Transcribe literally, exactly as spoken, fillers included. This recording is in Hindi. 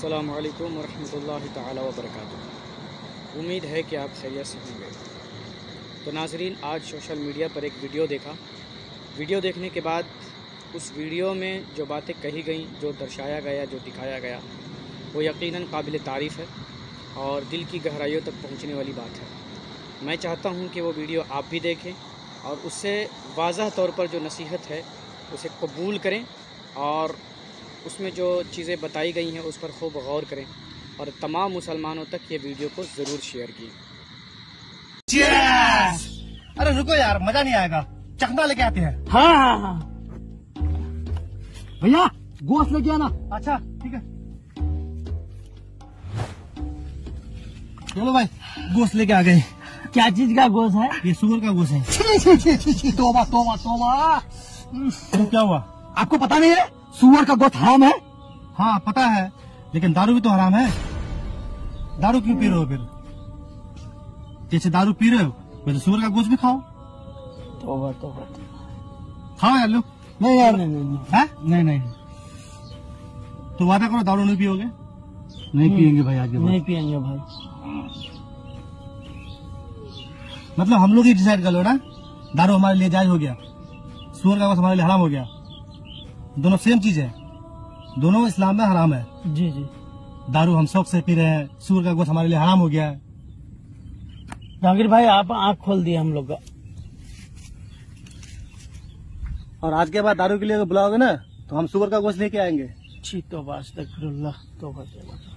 अस्सलामु अलैकुम वरहमतुल्लाहि तआला वबरकातुहू। उम्मीद है कि आप खैरियत से होंगे। तो नाज़रीन, आज सोशल मीडिया पर एक वीडियो देखा। वीडियो देखने के बाद उस वीडियो में जो बातें कही गई, जो दर्शाया गया, जो दिखाया गया, वो यकीनन काबिल तारीफ़ है और दिल की गहराइयों तक पहुंचने वाली बात है। मैं चाहता हूं कि वो वीडियो आप भी देखें और उससे वाज़ह तौर पर जो नसीहत है उसे कबूल करें और उसमें जो चीज़ें बताई गई हैं उस पर खूब गौर करें और तमाम मुसलमानों तक ये वीडियो को ज़रूर शेयर कीजिए। अरे रुको यार, मजा नहीं आएगा, चखना लेके आते हैं। हाँ हाँ हाँ भैया, गोश्त लेके आना। अच्छा ठीक है, चलो भाई, गोश्त लेके आ गए। क्या चीज का गोश्त है? ये सुअर का गोश्त है। छी छी छी छी छी, तौबा तौबा तौबा। तो क्या हुआ? आपको पता नहीं है सुअर का गोश्त हराम है? हाँ पता है, लेकिन दारू भी तो हराम है। दारू क्यों पी रहे हो फिर? जैसे दारू पी रहे हो वैसे सुअर का गोश्त भी खाओ। तौबा तौबा। खाओ यार लोग। नहीं यार, नहीं नहीं है? नहीं नहीं, तो वादा करो दारू नहीं पियोगे। नहीं पियेंगे भाई, आगे नहीं पियेंगे भाई। मतलब हम लोग ही डिसाइड कर लो ना, दारू हमारे लिए जायज हो गया, सुअर का गोश्त हमारे लिए हराम हो गया। दोनों सेम चीज है, दोनों इस्लाम में हराम है। जी जी। दारू हम शौक से पी रहे हैं, सुअर का गोश्त हमारे लिए हराम हो गया है। जहांगीर भाई, आप आंख खोल दिए हम लोग का। और आज के बाद दारू के लिए अगर बुलाओगे ना तो हम सुअर का गोश्त लेके आएंगे। छी तौबा, अस्तगफिरुल्लाह, तौबा तौबा।